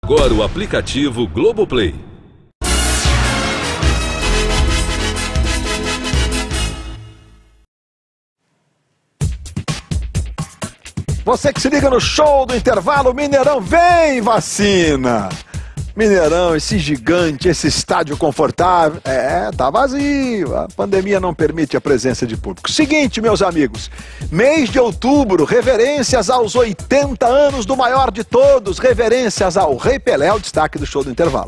Agora o aplicativo Globoplay. Você que se liga no show do intervalo, Mineirão, vem vacina! Mineirão, esse gigante, esse estádio confortável, tá vazio, a pandemia não permite a presença de público. Seguinte, meus amigos, mês de outubro, reverências aos 80 anos do maior de todos, reverências ao Rei Pelé, o destaque do show do intervalo.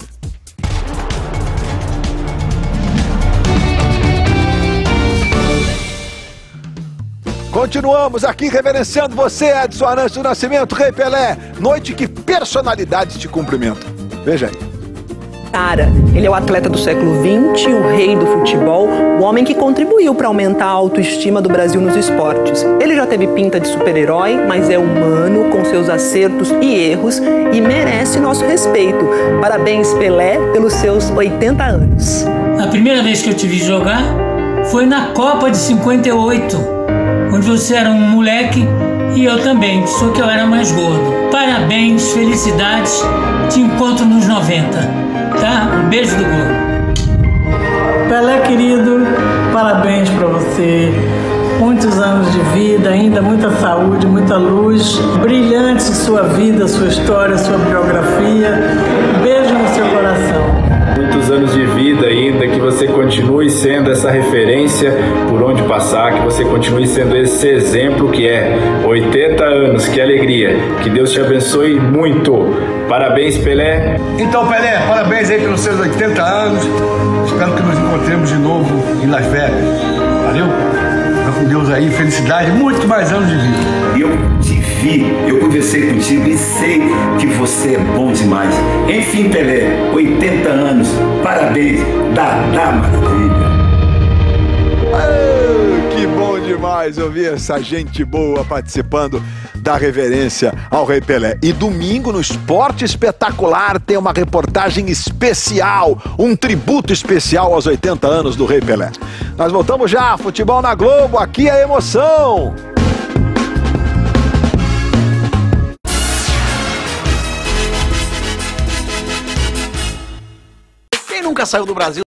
Continuamos aqui reverenciando você, Edson Arantes do Nascimento, Rei Pelé. Noite que personalidades te cumprimentam. Veja aí. Cara, ele é o atleta do século XX, o rei do futebol, o homem que contribuiu para aumentar a autoestima do Brasil nos esportes. Ele já teve pinta de super-herói, mas é humano, com seus acertos e erros, e merece nosso respeito. Parabéns, Pelé, pelos seus 80 anos. A primeira vez que eu te vi jogar foi na Copa de 58, onde você era um moleque e eu também, só que eu era mais gordo. Parabéns, felicidades, te encontro nos 90, tá? Um beijo do gordo. Pelé querido, parabéns pra você. Muitos anos de vida, ainda muita saúde, muita luz. Brilhante sua vida, sua história, sua biografia. Beijo no seu coração. Muitos anos de vida ainda, que você continue sendo essa referência por onde passar, que você continue sendo esse exemplo que é 80 anos, que alegria, que Deus te abençoe muito. Parabéns, Pelé. Então, Pelé, parabéns aí pelos seus 80 anos, espero que nos encontremos de novo em Las Vegas, valeu? Fica com Deus aí, felicidade, muito mais anos de vida. Eu te vi, eu conversei contigo e sei que você é bom demais. Enfim, Pelé, 80 anos, parabéns, Dadá Maravilha. Que bom demais ouvir essa gente boa participando da reverência ao Rei Pelé. E domingo, no Esporte Espetacular, tem uma reportagem especial, um tributo especial aos 80 anos do Rei Pelé. Nós voltamos já, Futebol na Globo, aqui é emoção! Quem nunca saiu do Brasil